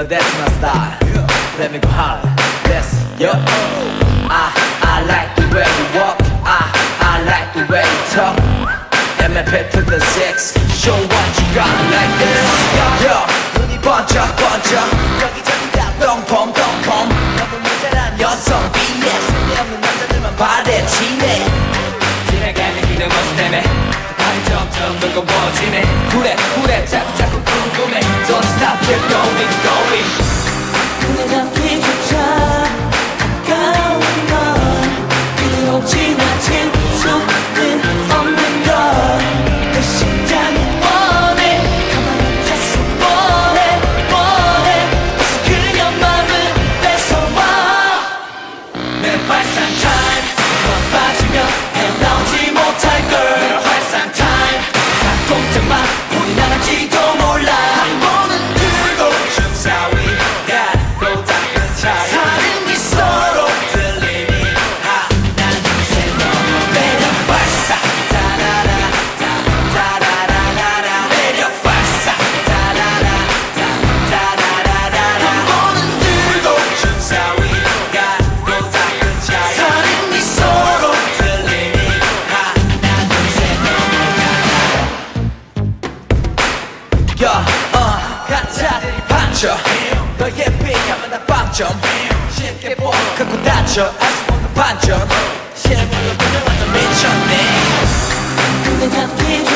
No, that's my style. Let me go hard. Let's go. I like the way you walk. I like the way you talk. MAP6 Show what you got like this. Yo, 눈이 번쩍 번쩍 여기저기 다 똥폼 똥폼 너무 모자란 여성 BS 쓸데없는 남자들만 바래치네. 지나가는 그대 모습 때문에 발이 점점 무거워지네. 그래 자꾸 궁금해. Don't stop, keep going. 눈에 잡히조차 아까운 건 그대로 지나친 수는 없는 걸. 내 심장이 원해 가만히 앉아서 원해 어서 그녀 맘을 뺏어와. 매력발산 타임 넌 빠지면 헤어나오지 못할 걸. 매력발산 타임 다 공장만 우리 나갈지도 몰라. 한번은 들고 춤사위가 고작은 차이 사는 이 서로 들리니 하나 둘셋 매력발산 따라라 따라라라라 매력발산 따라라 따라라라라 한번은 들고 춤사위가 고작은 차이 사는 이 서로 들리니 하나 둘셋 가짜들이 반쳐 너의 비하면 나 빵점 쉽게 보고 다쳐 알 수 없는 반전 실물로 그냥 완전 미쳤네. 눈에 담긴